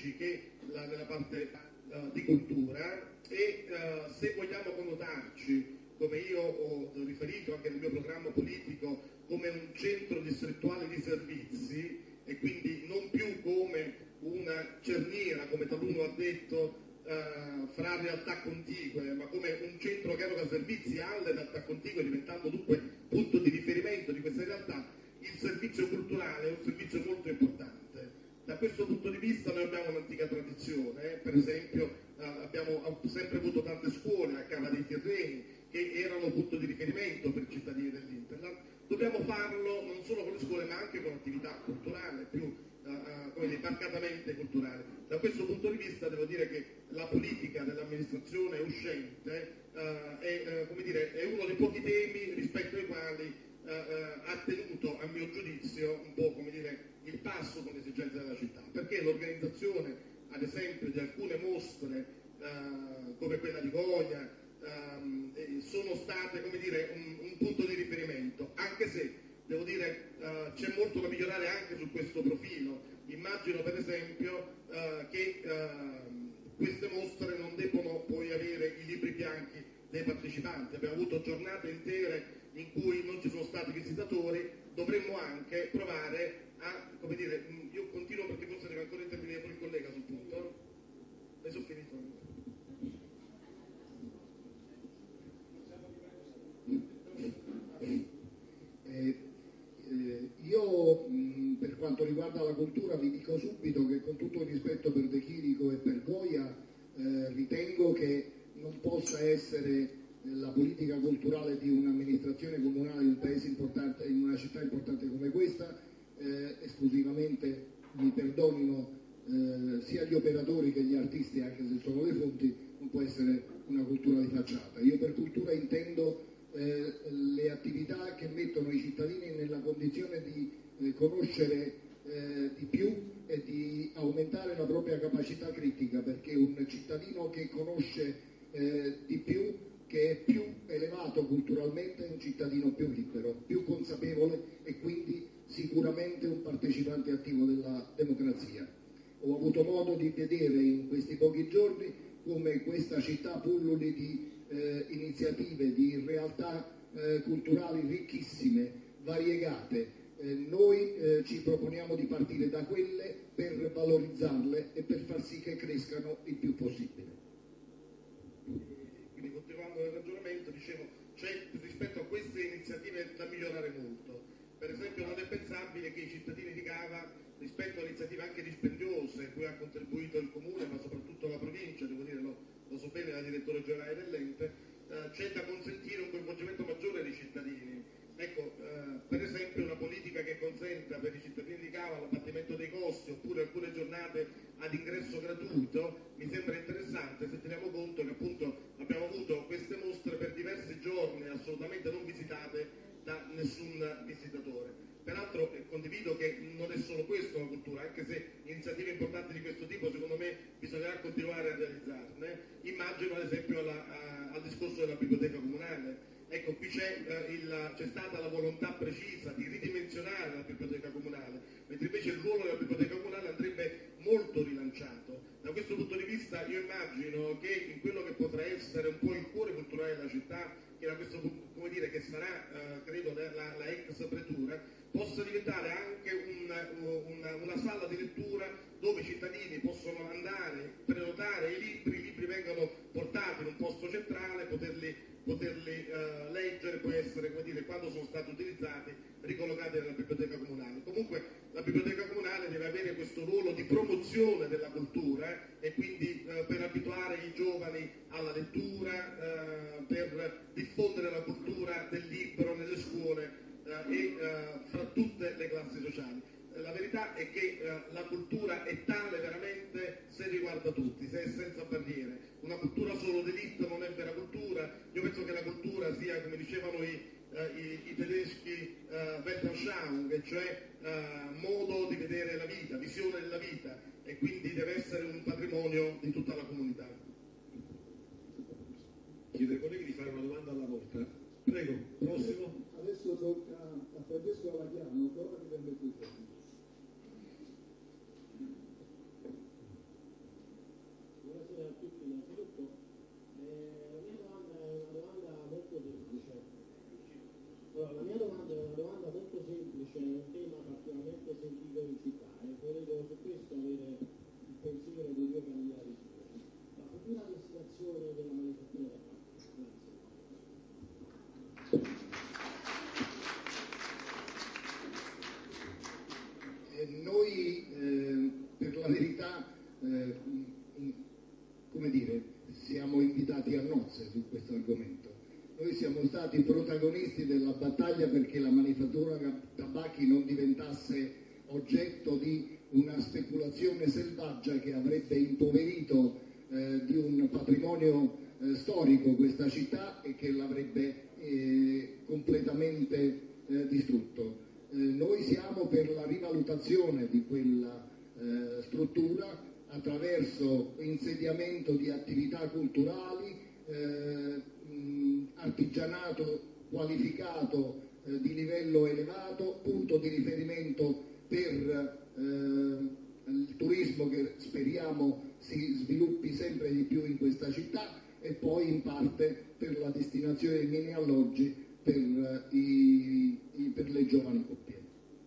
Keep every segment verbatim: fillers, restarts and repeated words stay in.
politici che la, nella parte uh, di cultura, e uh, se vogliamo connotarci, come io ho riferito anche nel mio programma politico, come un centro distrettuale di servizi e quindi non più come una cerniera, come taluno ha detto, Uh, fra realtà contigue, ma come un centro che eroga servizi alle realtà contigue, diventando dunque punto di riferimento di queste realtà, il servizio culturale è un servizio molto importante. Da questo punto di vista noi abbiamo un'antica tradizione, eh? per esempio uh, abbiamo sempre avuto tante scuole a Cava dei Tirreni che erano punto di riferimento per i cittadini dell'Interland. Dobbiamo farlo non solo con le scuole ma anche con attività culturale, più Uh, come dire, marcatamente culturale. Da questo punto di vista devo dire che la politica dell'amministrazione uscente uh, è, uh, come dire, è uno dei pochi temi rispetto ai quali uh, uh, ha tenuto, a mio giudizio, un po' come dire, il passo con le esigenze della città, perché l'organizzazione, ad esempio, di alcune mostre uh, come quella di Goya um, sono state, come dire, un, un punto di riferimento, anche se devo dire, uh, c'è molto da migliorare anche su questo profilo. Immagino per esempio uh, che uh, queste mostre non debbono poi avere i libri bianchi dei partecipanti. Abbiamo avuto giornate intere in cui non ci sono stati visitatori, dovremmo anche provare a, come dire, io continuo perché forse deve ancora intervenire poi il collega sul punto. Adesso ho finito. Eh, eh, io mh, per quanto riguarda la cultura vi dico subito che, con tutto il rispetto per De Chirico e per Goya, eh, ritengo che non possa essere la politica culturale di un'amministrazione comunale di un paese importante, in una città importante come questa, eh, esclusivamente, mi perdonino eh, sia gli operatori che gli artisti, anche se sono le fonti, non può essere una cultura di facciata. Io per cultura intendo eh, le attività che mettono i cittadini nella condizione di eh, conoscere eh, di più e di aumentare la propria capacità critica, perché un cittadino che conosce eh, di più, che è più elevato culturalmente, è un cittadino più libero, più consapevole e quindi sicuramente un partecipante attivo della democrazia. Ho avuto modo di vedere in questi pochi giorni come questa città pulluli di eh, iniziative, di realtà eh, culturali ricchissime, variegate. Eh, noi eh, ci proponiamo di partire da quelle per valorizzarle e per far sì che crescano il più possibile. Quindi continuando nel ragionamento, dicevo, c'è rispetto a queste iniziative da migliorare molto. Per esempio non è pensabile che i cittadini di Cava, rispetto a iniziative anche dispendiose, cui ha contribuito il Comune, ma soprattutto la provincia, devo dire, lo, lo so bene la direttore generale dell'ente, eh, c'è da consentire un coinvolgimento maggiore dei cittadini. Ecco, eh, per esempio una politica che consenta per i cittadini di Cava l'abbattimento dei costi oppure alcune giornate ad ingresso gratuito mi sembra interessante, se teniamo conto che appunto abbiamo avuto queste mostre per diversi giorni assolutamente non visitate da nessun visitatore. Peraltro eh, condivido che non è solo questo la cultura, anche se iniziative importanti di questo tipo secondo me bisognerà continuare a realizzarne. Immagino ad esempio alla, a, al discorso della biblioteca comunale. Ecco, qui c'è, eh, il, c'è stata la volontà precisa di ridimensionare la biblioteca comunale, mentre invece il ruolo della biblioteca comunale andrebbe molto rilanciato. Da questo punto di vista io immagino che in quello che potrà essere un po' il cuore culturale della città, che, da questo, come dire, che sarà, eh, credo, la, la ex pretura, possa diventare anche un, una, una sala di lettura dove i cittadini possono andare, prenotare i libri, i libri vengono portati in un posto centrale, poterli, poterli uh, leggere, poi essere, come dire, quando sono stati utilizzati, ricollocati nella biblioteca comunale. Comunque la biblioteca comunale deve avere questo ruolo di promozione della cultura eh, e quindi uh, per abituare i giovani alla lettura, uh, per diffondere la cultura del libro nelle scuole Uh, e uh, fra tutte le classi sociali. Uh, la verità è che uh, la cultura è tale veramente se riguarda tutti, se è senza barriere. Una cultura solo d'élite non è vera cultura. Io penso che la cultura sia, come dicevano i, uh, i, i tedeschi, uh, Weltanschauung, cioè uh, modo di vedere la vita, visione della vita, e quindi deve essere un patrimonio di tutta la comunità. Chiedo ai colleghi di fare una domanda alla volta. Prego, prossimo. Adesso tocca a Francesco Avagliano, però ti permetto di Allora, la mia domanda è una domanda molto semplice, è un tema particolarmente sentito in città e volevo su questo avere il pensiero dei due candidati sicuri. La futura destinazione della manifattura da parte. Eh, noi, eh, per la verità, eh, come dire, siamo invitati a nozze su questo argomento. Noi siamo stati protagonisti della battaglia perché la manifattura tabacchi non diventasse oggetto di una speculazione selvaggia che avrebbe impoverito eh, di un patrimonio eh, storico questa città e che l'avrebbe eh, completamente eh, distrutto. Eh, noi siamo per la rivalutazione di quella eh, struttura attraverso insediamento di attività culturali, eh, mh, artigianato qualificato eh, di livello elevato, punto di riferimento per eh, il turismo che speriamo si sviluppi sempre di più in questa città e poi in parte per la destinazione dei mini alloggi per, uh, i, i, per le giovani coppie.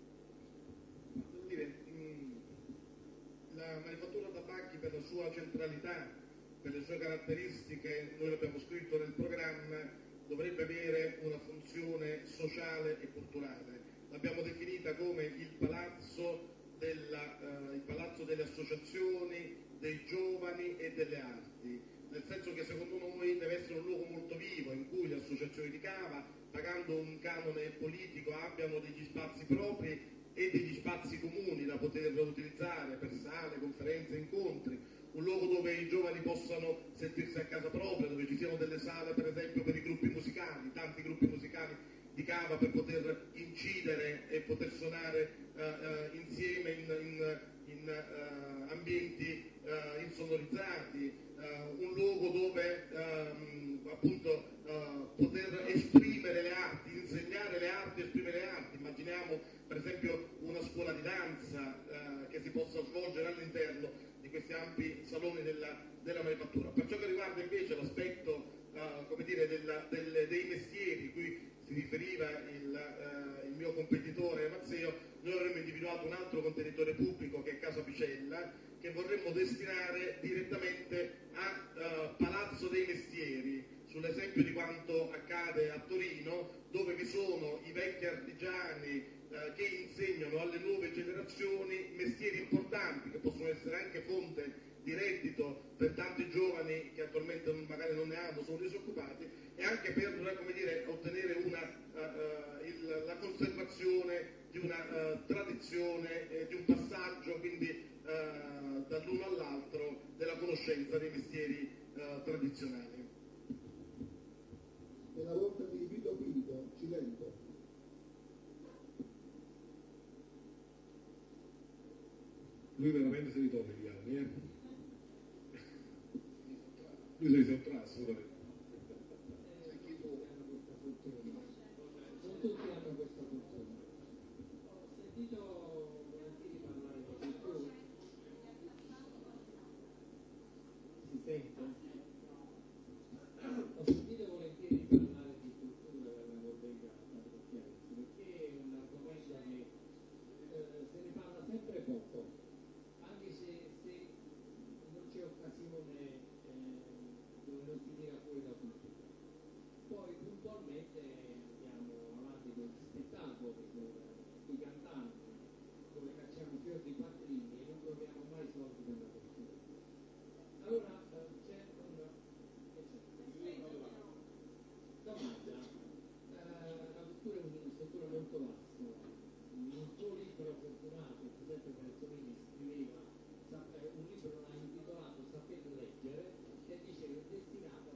La manifattura tabacchi, per la sua centralità, per le sue caratteristiche, noi l'abbiamo scritto nel programma, dovrebbe avere una funzione sociale e culturale. L'abbiamo definita come il palazzo, della, eh, il palazzo delle associazioni, dei giovani e delle arti, nel senso che secondo noi deve essere un luogo molto vivo in cui le associazioni di cava, pagando un canone politico, abbiano degli spazi propri e degli spazi comuni da poter utilizzare per sale, conferenze, incontri, un luogo dove i giovani possano sentirsi a casa propria, dove ci siano delle sale per esempio per i gruppi musicali, tanti gruppi musicali di cava per poter incidere e poter suonare uh, uh, insieme in, in, in uh, ambienti uh, insonorizzati, uh, un luogo dove um, appunto uh, poter esprimere le arti, insegnare le arti, esprimere le arti. Immaginiamo per esempio una scuola di danza uh, che si possa svolgere all'interno di questi ampi saloni della, della manifattura. Per ciò che riguarda invece l'aspetto uh, come dire, della, delle, dei mestieri, cui si riferiva il, uh, il mio competitore Mazzeo, noi avremmo individuato un altro contenitore pubblico che è Casa Picella, che vorremmo destinare direttamente a uh, Palazzo dei Mestieri, sull'esempio di quanto accade a Torino, dove vi sono i vecchi artigiani eh, che insegnano alle nuove generazioni mestieri importanti che possono essere anche fonte di reddito per tanti giovani che attualmente magari non ne hanno, sono disoccupati, e anche per, come dire, ottenere una, uh, il, la conservazione di una uh, tradizione, eh, di un passaggio quindi uh, dall'uno all'altro della conoscenza dei mestieri uh, tradizionali. Nella volta di Vito Quinto, Cilento. Lui veramente se li toglie gli anni, eh? Lui se li sottrae assolutamente. Non tutti hanno questa funzione. Ho sentito volentieri parlare di cultura. Si sente? Ho sentito volentieri parlare di cultura della bottega Patrocchianzi, perché è un argomento che eh, se ne parla sempre poco, anche se, se non c'è occasione eh, dove non si tira fuori la cultura. Poi puntualmente andiamo avanti con gli spettacoli, con i cantanti, dove cacciamo fior di quattrini e non troviamo mai soldi per la cultura. Allora c'è una domanda, eh, la cultura è un settore molto vasto. Un suo libro fortunato, Giuseppe Prezzolini, scriveva, un libro l'ha intitolato Sapete leggere, che dice che è destinato